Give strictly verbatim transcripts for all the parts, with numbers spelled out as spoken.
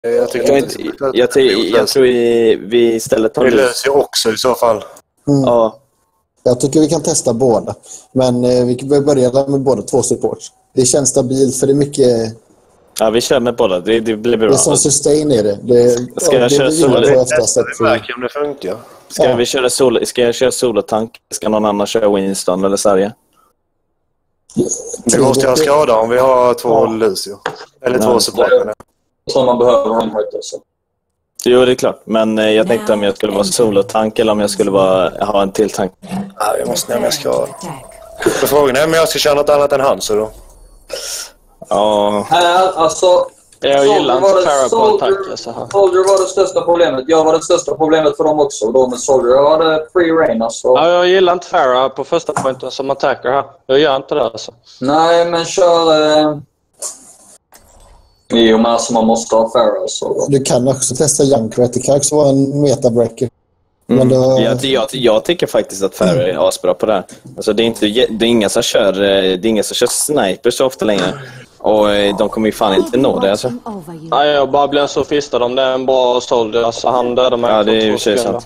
Jag, tycker jag, inte, inte, jag, jag, jag tror vi, vi istället tar det löser ju också i så fall. Mm. Ja. Jag tycker vi kan testa båda. Men eh, vi kan börja med båda två supports. Det känns stabilt för det är mycket... Ja, vi kör med båda. Det, det blir bra. Det är som sustain är det. det Ska jag det köra solo? Det vi märker om det funkar. Ska, ja. vi köra solo? Ska jag köra solotank? Ska någon annan köra Winston eller Sverige? Vi måste ha skada om vi har två ja. Lucio. Eller ja. två supporter. Som man behöver ha en höjt också. Jo, det är klart. Men eh, jag tänkte om jag skulle vara solotank eller om jag skulle vara, ha en till tank. Ja, vi måste nämna skada. För frågan är om jag ska köra något annat än han så då. Ja. Äh, alltså... Jag gillar inte Farah på en tank. Alltså. Soldier var det största problemet. Jag var det största problemet för dem också. Då med Soldier. Jag hade free reign alltså. Ja, jag gillar inte Farah på första pointen som attacker här. Jag gör inte det alltså. Nej, men kör... Eh... I och med att man måste ha Farah så... Du kan också testa Junkrat. Det kan också vara en metabreaker. Mm. Men då... jag, jag, jag tycker faktiskt att Farah är asbra på det här. Alltså, det är inte det är inga som kör det är inga som kör sniper så ofta längre. Och de kommer ju fan inte nå det alltså. Nej, jag bara blir så fistad om det är en bra soldier. Alltså han dödar mig. Ja, det är ju sant.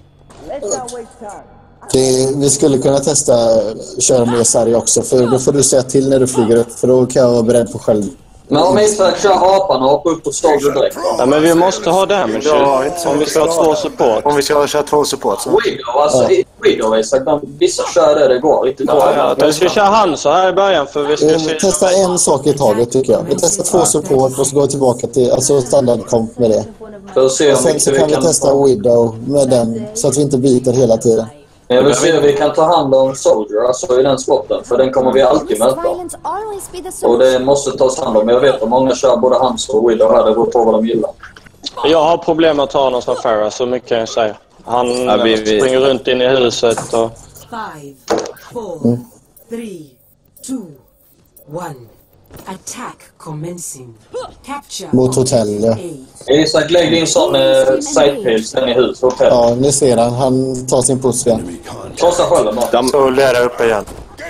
Det, vi skulle kunna testa köra med Sari också. För då får du säga till när du flyger upp. För då kan jag vara beredd på själv. Men om vi ska köra apan och hoppa upp på Soldier direkt. Ja, men vi måste ha damage. Ja, om vi ska ha två support. Om vi ska köra två support så. Widow, alltså ja. Widow är sagt att vissa kör det, det går riktigt bra. Ja, ja, vi ska köra han så här i början för vi ska vi se. Testa en sak i taget tycker jag. Vi testar två support och så går vi tillbaka till alltså standardkomp med det. För att se och sen så kan vi, kan vi testa Widow med den så att vi inte byter hela tiden. Jag vill se om vi kan ta hand om Soldier alltså i den spotten, för den kommer vi alltid möta. Och det måste tas hand om. Jag vet att många kör både Hans och Widow här, det beror på vad de gillar. Jag har problem med att ta honom som Farah, så mycket kan jag säga. Han ja, vi, vi... springer runt in i huset och... Five, four, three, two, one. Attack commencing. Capture. Mot hotell, ja. Isak, lägg din sån uh, sidepills den i hus, hotell. Ja, ni ser han. Han tar sin puss igen. Krossa skölden bara. De får lära upp igen.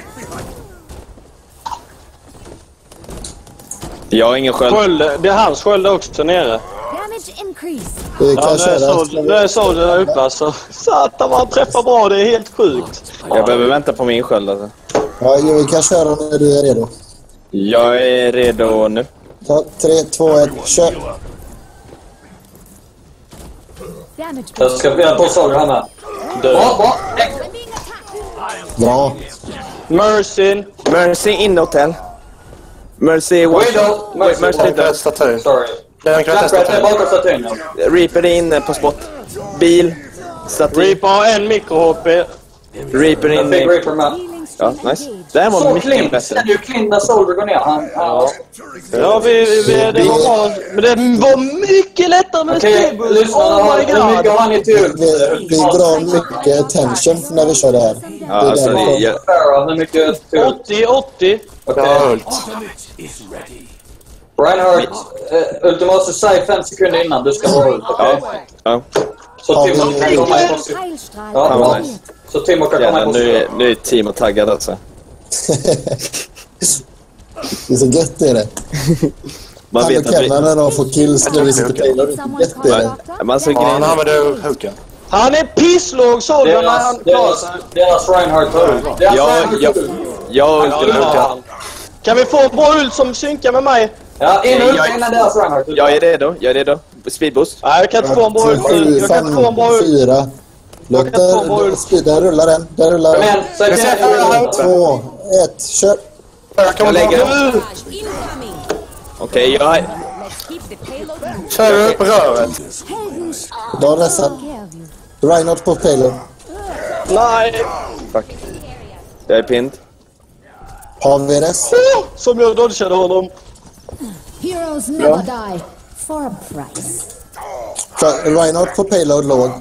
Jag har ingen sköld. sköld. Det är hans sköld också nere. Vi kan ja, köra. Det är så det där uppe alltså. Satan, man träffar bra, det är helt sjukt. Jag behöver vänta på min sköld alltså. Ja, vi kan köra när du är redo. Jag är redo nu. Så, tre, två, ett, kör! Jag ska bli på Soldier här med. Bra, bra! Bra! Mercy! Mercy in hotel. Mercy... Widow! Mercy! Mercy statyn. Sorry. Den kan jag testa. Reaper är inne på spot. Bil. Statyn. Reaper har en mikro-H P. Reaper in i... Reaper med. Ja, nice. Det här var så mycket clean. bättre. Sen du clean när Soldier går ner. Han, ja, ja vi, vi, vi, det var bra. Men det var mycket lättare med okay, stable. Lyssna, oh my god. Mycket har ni till. Vi, vi drar mycket attention när vi kör det här. Ja, alltså, det är... Ja. åttio åttio. Okej. Reinhardt, uh, Ultima måste säga fem sekunder innan du ska vara ut, okej? Okay? Ja. Så Timo kan komma i position. Ja, bra. Så Timo kan komma i position. Nu, nu är Timo taggad alltså. Det är så gött det är det. Man han vet och Kennan när de får kills när vi sitter på Taylor. Gött det är det. Man så han använder hooken. Han är pisslåg Soldier när han klarar sig. Deras Reinhardt hör ut. Ja, ja. Jag ja, kan vi få en bra ult som synkar med mig? Ja, in ult innan deras Reinhardt. Jag är redo, jag är redo. Speedboost. Nej, jag kan inte få en bra ult. Jag kan inte få en bra ult. Fyra. Låt den speeden rulla den. Den rullar den. Men, två, ett, kör. Jag lägger. Okej, jag... Kör upp röret. Då resan. Reinhardt på payload. Nej. Fuck. Jag är pinned. Har vi rest? Oh, som jag dodgade honom. Heroes never die for a price. Reinhardt på payload låg.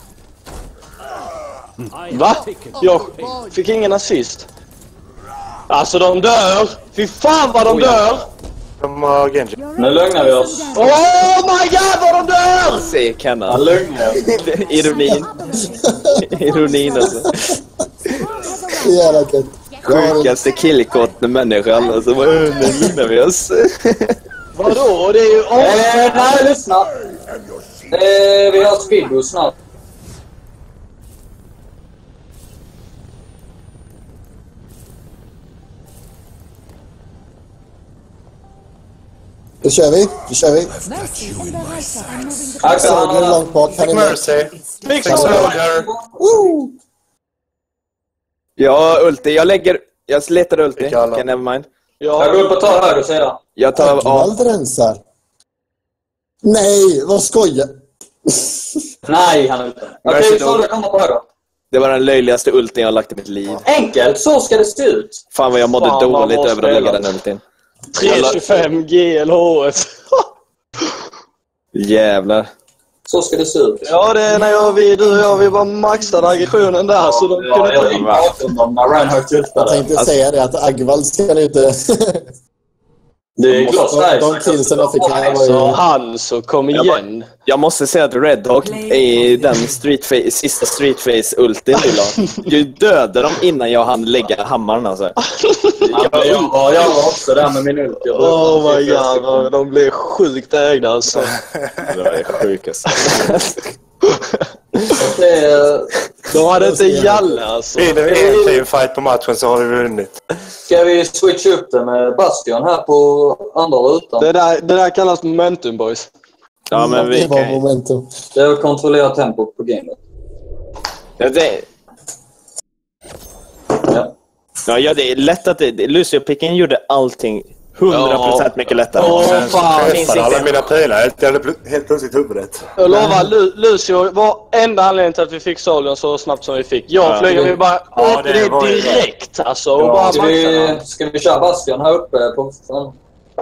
Va? Jag fick ingen assist. Alltså de dör. Fy fan vad de dör. De har Genji. Nu lugnar vi oss. Oh my god vad de dör! Se Kenna. Han lugnar. Ironin. Ironin alltså. Jävla gött. Sjukaste killkotten människan. Alltså, vad nu lugnar vi oss. Vadå? Det är ju... Oh. Eh, nej, lyssna. Eh, vi har speedboost snart. Då kör vi, då kör vi. Soldier långt bak. Fick Mercy. Fick Soldier. Woo! Ja, ulti. Jag lägger... Jag letar ulti. Okej, okay, nevermind. Ja. Jag går upp och tar höger sida. Jag tar av... Allt rensar. Nej, vad skojar. Nej, han är ute. Okej, okay, så kommer på höger. Det var den löjligaste ultin jag har lagt i mitt liv. Enkelt, så ska det se ut. Fan vad jag mådde Fan, dåligt över att lägga den ultin. tre tjugofem G L H. Jävlar. Så ska det se ut. Ja, det är när jag, vi, du och jag, vi bara maxade aggressionen där. Ja, så de ja, kunde jag, jag, jag tänkte alltså, säga det, att Agvald ska inte... Det är klart, de, de killsen jag fick här var ju... Han så kom igen. Jag, bara, jag måste säga att Red Hawk är den streetface, sista streetface-ultin du dödade dem innan jag hann lägga hammaren alltså. Ja, jag, jag var också där med min ulti. Oh my god, de blev sjukt ägda alltså. Det är sjukast. De hade inte jalle alltså. Vinner vi en teamfight på matchen så har vi vunnit. Ska vi switcha upp det med Bastion här på andra rutan? Det där, det där kallas momentum, boys. Ja, men vi kan... momentum. Det är att kontrollera tempot på gamet. Ja, det... Ja. Ja, ja, det är lätt att det... Lucio Picken gjorde allting hundra procent mycket lättare. Åh, sen fan. träffade alla mina pilar. Jag hade helt plötsligt huvudet. Jag lovar, Lu Lucio var enda anledningen till att vi fick Solion så snabbt som vi fick. Jag ja, flyger vi bara ja, åt det, det direkt det. Alltså. Och ja. bara ska, vi, ska vi köra Bastion här uppe på fan?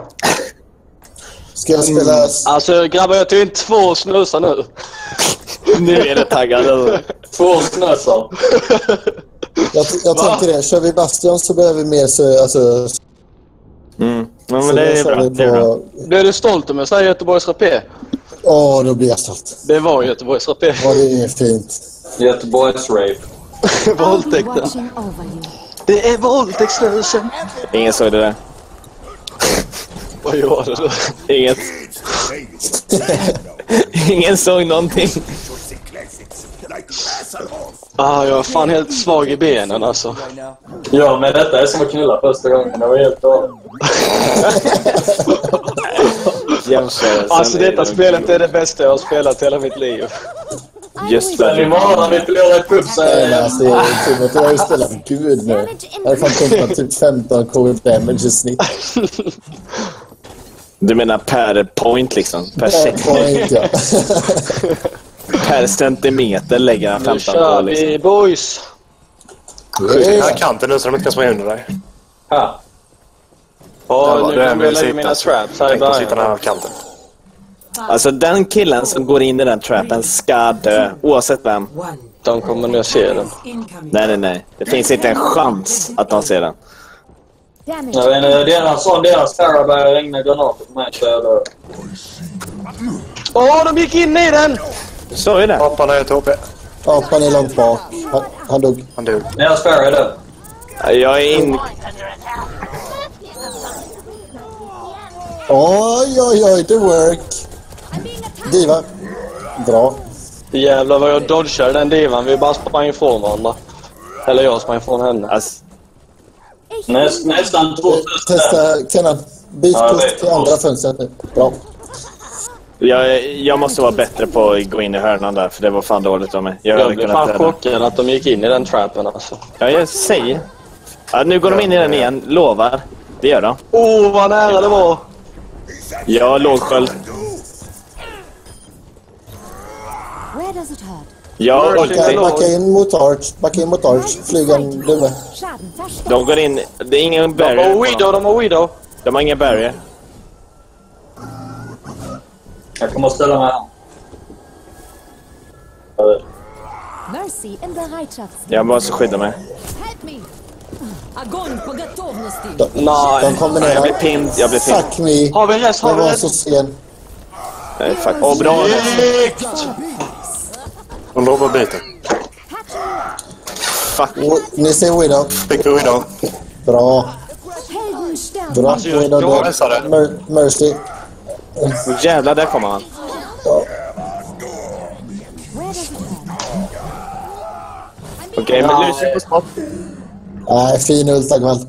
Ska jag spela... Alltså grabbar, jag tog in två snusar nu. Nu är det taggad. Två snusar. Jag, jag tänker det, kör vi Bastion så behöver vi mer så... Alltså... Mm. Ja, men det är bra. På... Det är bra. Blev du stolt om jag säger Göteborgs rapé? Åh, oh, då blir jag stolt. Det var Göteborgs rapé. Ja, det är fint. Göteborgs rape. Våldtäkten. Det är våldtäktsnusen. Ingen såg det där. Vad gjorde du? Inget. Ingen såg någonting. Ah, jag är fan helt svag i benen alltså. Ja, men detta är som att knulla första gången. Det var helt bra. Alltså detta spelet är det bästa jag har spelat hela mitt liv. Just det. Imorgon har vi förlorat ett puss. Alltså, jag har ju spelat gud nu. Jag har fan tänkt på typ femton cold damage i snitt. Du menar per point liksom? Per, per point, ja. Per centimeter lägger han femton på liksom. Nu kör vi, boys. Skjut den här kanten nu så de inte kan springa under dig. Ja. Ja, nu kan vi lägga mina traps här i början. Sitta den här kanten. Alltså den killen som går in i den trappen ska dö, oavsett vem. De kommer nu att se den. Nej, nej, nej. Det finns inte en chans att de ser den. Jag vet inte, det är en sån deras terror börjar regna granater på mig. Åh, oh, de gick in i den! Så är det. Apan är ett H P. Apan är långt bak. Han, han dog. Han dog. Deras terror är död. Jag är in... Oj, oj, oj, det work. Diva. Bra. Jävlar vad jag dodgar den divan. Vi bara sprang ifrån varandra. Eller jag sprang ifrån henne. Alltså... Näst, nästan två Testa, Kenan. Byt ja, kust till andra fönstret nu. Bra. Jag, jag måste vara bättre på att gå in i hörnan där, för det var fan dåligt av mig. Jag, jag blev fan chockad att de gick in i den trappen alltså. Ja, jag säger. Ja, nu går de in i den igen, lovar. Det gör de. Åh, oh, vad nära det var. Jag låg sköld. Ja, backa, backa in mot Arch. Backa in mot Arch. FlygarN, du med. De går in. Det är ingen barrier. De har Widow, de har Widow. De har ingen barrier. Jag kommer att ställa mig här. Jag måste skydda mig. Nej. De kommer ner. Jag blir pinned. Jag blir pinned. Fuck me. Har vi rest? Har vi rest? Så sen. Nej, fuck. Åh, oh, bra. De lovar biten. Fuck. Oh, ni ser Widow. Fick du Widow? Bra. Bra. Alltså, jag Widow. missade. Mer Mercy. Jävlar, där kommer han. Okej, okay, men Lucy på spot. Nej, fin ult, Agvald.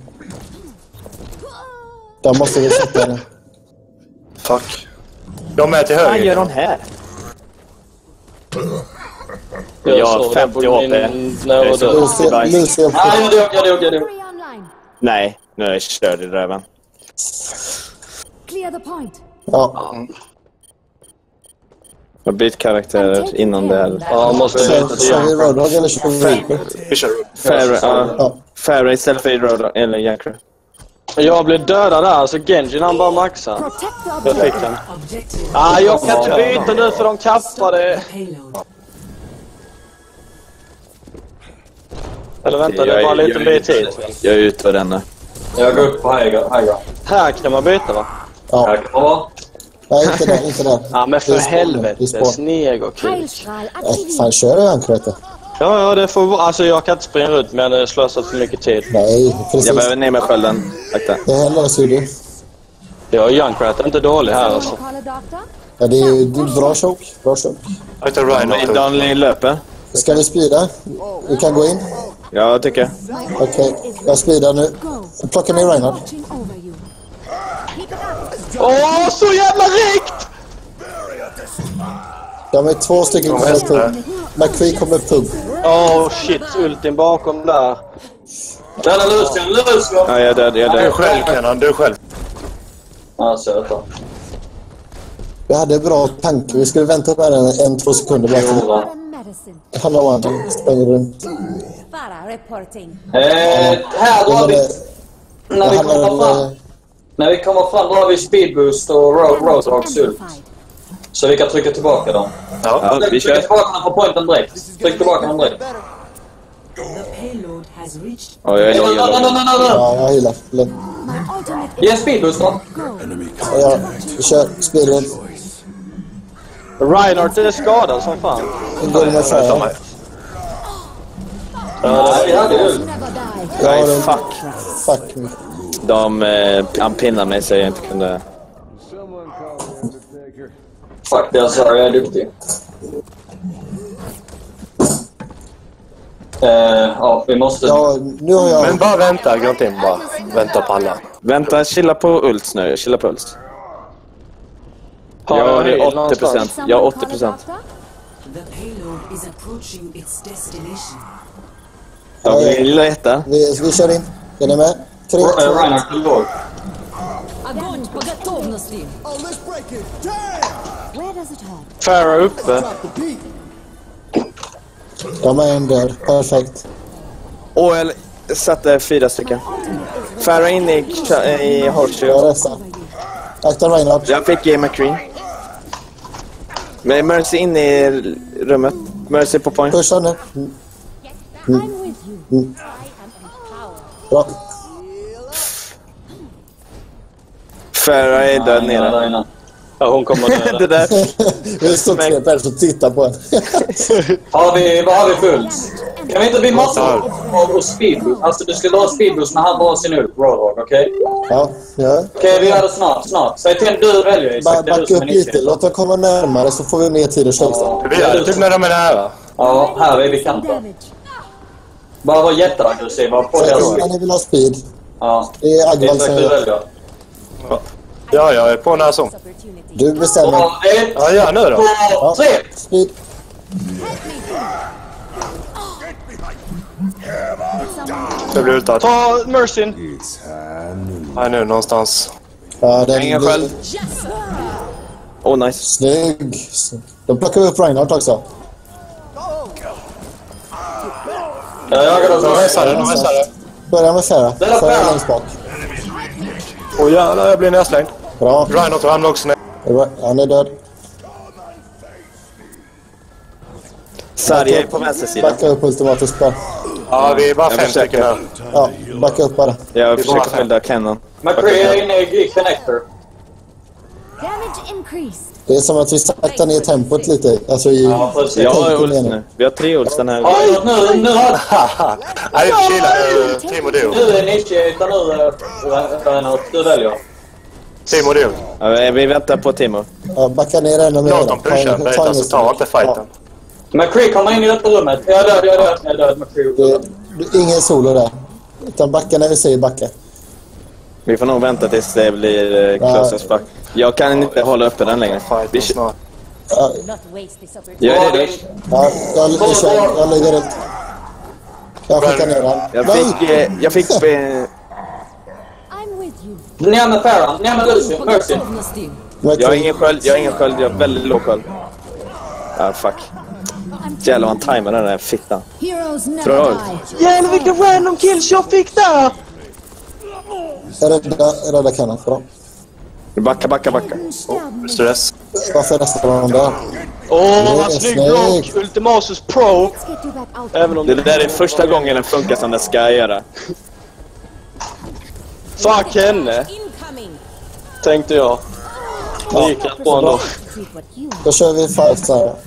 De måste vi sätta den. Fuck. De är till höger. Vad gör hon här? Jag har femtio H P. Lucy är Nej, jag dog, jag dog, jag dog. Nej, nu är jag körd i röven. Clear the point. Ja. Jag har bytt karaktär innan det här. Ja, måste Kör vi Roadhog eller kör vi Reaper? Vi kör. Farah istället för Roadhog eller Jackra. Jag blev dödad där, alltså Genjin han bara maxade. Jag fick den. Ah, jag kan inte byta nu för de kappade. Eller vänta, det är bara lite mer tid. Jag är ute på den nu. Jag går upp på höger. Här kan man byta, va? Ja. Här kan man vara. Nej, inte där, inte där. Ja, men för helvete, sneg och kul. Nej, fan, kör du ankret? Ja, ja, det får vara. Alltså, jag kan inte springa ut, men det slösat för mycket tid. Nej, precis. Jag behöver ner med skölden. Akta. Det här löser du. Ja, Junkrat är inte dålig här, alltså. Ja, det är ju det är bra choke. Bra choke. Akta Rhino. Daniel löper. Ska vi speeda? Vi kan gå in. Ja, jag tycker. Okej, okay. Jag speedar nu. Jag plockar ner Reinhardt. Åh, oh, så jävla rikt! De är två stycken kommer upp pub. McQueen kommer upp pub. Åh, oh, shit. Ultin bakom där. Där är Lucian, Lucian! Ja, jag är död, jag är Du är död. själv, Kenan. Du är själv. Ja, söta. Vi hade bra tanke. Vi skulle vänta på en, en två sekunder bara för hallå, han springer runt. Eh, här drar vi... När vi kommer fram... När vi kommer fram drar vi speedboost och roadhog ult. Så vi kan trycka tillbaka dem. Ja, ja vi kör. Trycka tillbaka dem på pointen direkt. Tryck tillbaka dem direkt. Ja, jag är låg, jag är låg. Ja, jag gillar. Ge en speedboost då. Ja, vi kör speedrun. Reinhardt är skadad som fan. Går med färg. Nej, vi hade ult. Nej, fuck. Fuck me. De eh, han pinnar mig så jag inte kunde... Fuck, jag sa jag är duktig. Eh, ja, vi måste... Ja, nu har jag... Men bara vänta, gå inte in bara. Vänta på alla. Vänta, chilla på ult nu. Chilla på ult. Jag har åttio procent. Jag har åttio procent. Ja, vi lilla etta. Vi, vi kör in. Är ni med? Tre, två, Reinhardt till låg. Farah uppe. de är en död. Perfekt. Och jag satte fyra stycken. Farah in i, i horseshoe. Jag restar. Akta Reinhardt. Jag fick ge McCreen. Men Mercy in i rummet. Mercy på point. Pusha nu. Mm. Mm. Mm. Bra. Farah är död nere. Ja, hon kommer döda. Det där. Vi står tre personer och tittar på en. Har vi, vad har vi fullt? Kan vi inte, vi måste ha och speedboost. Alltså du ska dra speedboost när han drar sin ult, Roadhog, okej? Okay? Ja, ja. Okej, okay, vi gör det snart, snart. Säg till du väljer Isak. Ba backa upp lite, låt dem komma närmare så får vi mer tid att köra. Ja. Vi är typ när de är nära. Ja, här är vi kanten. Bara vara jätteaggressiva på det. Ja, ni vill ha speed. Ja. Det är Agvald som gör. Ja, jag är på nära sång. Du bestämmer. Ett, ja, ja, nu då. Två, ja. tre. Speed. Jag blir utad. Ta Mercyn. Här nu någonstans. Ja, den Ingen själv. Åh, oh, nice. Snygg. De plockar upp Reinhardt också. Ja, jag går de vässade, de vässade. Börja med Farah. Farah längst bak. Åh oh, jävlar, jag blir nedslängd. Bra. Reinhardt ramlade också ner. Han är död. Sarja är på vänster sida. Backa upp ultimatiskt bara. Ja, vi är bara fem stycken här. Ja, backa upp bara. Jag försöker skölda Cannon. McCree är inne i connector. Det är som att vi saktar ner tempot lite. Alltså i... Ja, precis. Jag har ult nu. Vi har tre ult den här. Ja, nu, nu har... Nej, chilla. Timo Dio. Du är initiator nu, Reinhardt. Du väljer. Timo, du. Ja, vi väntar på Timo. Ja, backa ner ännu mer. Låt dem pusha. Beta så tar inte fighten. McCree, kommer in i detta rummet. Jag är död, jag är död, jag är död. McCree. Det är ingen solo där. Utan backa när vi säger backa. Vi får nog vänta tills det blir uh, close as fuck. Jag kan inte hålla uppe den längre. Vi snart. Ja. Jag är redo. Ja, jag, jag, jag, jag lägger ut. Jag skickar ner den. Jag fick... Eh, jag fick... Eh, Ner med Farron, ner med Lucio, Mercy. Jag har ingen sköld, jag har ingen sköld, jag har väldigt låg sköld. Ah, fuck. Jävlar, han timar den där fittan. Bra. Jävlar, vilka random kills jag fick där! Jag räddar, räddar kanon för dem. Backa, backa, backa. Oh, stress. Varför är resten där? Åh, oh, vad snygg block! Ultimasus Pro! Även om det där är första gången den funkar som den ska göra. Fuck henne! Tänkte jag. Det gick rätt bra ändå. Då kör vi fight så här.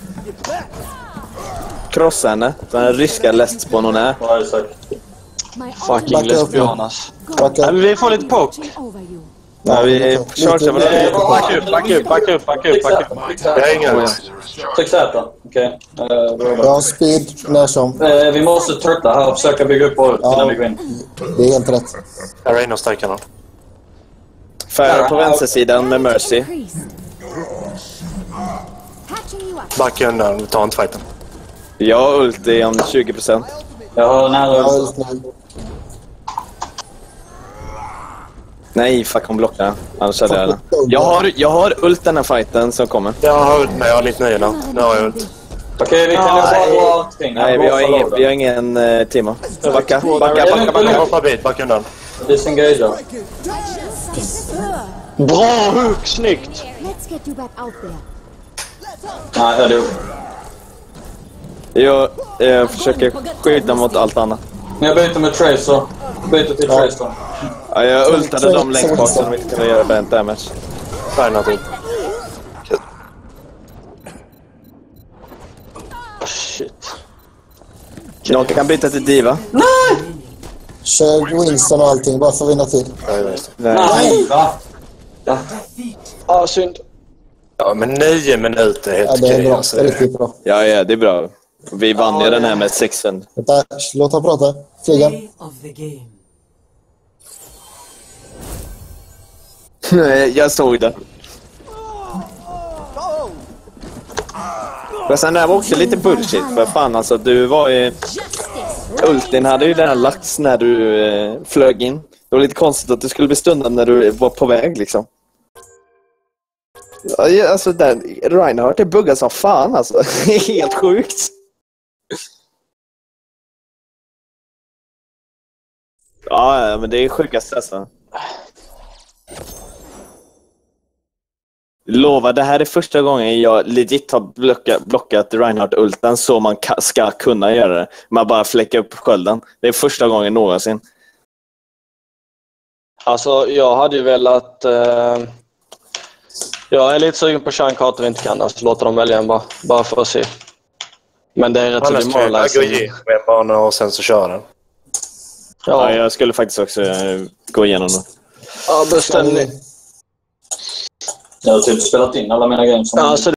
Krossa henne. Den ryska lästspån hon är. Ja, exakt. Fucking lesbianas. Nej, vi får lite poke. Ja, vi chargear varandra. Back upp, back upp, back upp, back upp, back upp. Jag har ingen. Tryck Z, okej. Jag har speed när som. Vi måste turta här och försöka bygga upp vår innan vi går in. Det är helt rätt. Jag är in och starkar någon. Färre på vänstersidan med Mercy. Backa undan, ta inte fighten. Jag har ult i om tjugo procent. Jag har nära ult. Nej, fuck, hon blockar. Annars hade jag den. Jag har, jag har ult den här fighten som kommer. Jag har ult med, jag har lite nöje då. Nu har jag ult. Okej, vi kan bara dra kring. Nej, vi har ingen, vi har ingen uh, Timo. Backa, backa, backa, backa. Hoppa bit, backa undan. Disengage. Bra hook, snyggt! Nej, jag dog. Jag, jag försöker skydda mot allt annat. Jag byter med Tracer. Byter till Tracer. Ja, jag ultade dem längst bak så de inte kunde göra bent damage. Färna till. Shit. Någon kan byta till Diva. Nej! Kör Winston och allting bara för att vinna tid. Nej, Nej, va? Ja, ah, synd. Ja, men nio minuter är helt Ja, det är okej. bra. Alltså. Det är riktigt bra. ja, ja, det är bra. Vi vann ju den här med sex fund. Vänta, låt han prata. Flyga. Jag såg det. Men sen där var också lite bullshit. För fan, alltså, du var ju... Ultin hade ju den här lax när du eh, flög in. Det var lite konstigt att du skulle bli stundad när du var på väg, liksom. Ja, alltså, den... Reinhardt är buggad som fan, alltså. Helt sjukt. Ja, men det är sjukast, alltså. Lovar, det här är första gången jag legit har blockat, blockat Reinhardt-ulten så man ka- ska kunna göra det. Man bara fläcker upp skölden. Det är första gången någonsin. Alltså, jag hade ju velat... Eh, jag är lite sugen på Shankart och inte kan. Alltså, låta dem välja en bara, bara för att se. Men det är rätt så demoralizing. Jag går igenom en bana och sen så kör den. Ja, ja jag skulle faktiskt också uh, gå igenom det. Ja, bestämning. Jag har typ spelat in alla mina games. Ja, alltså,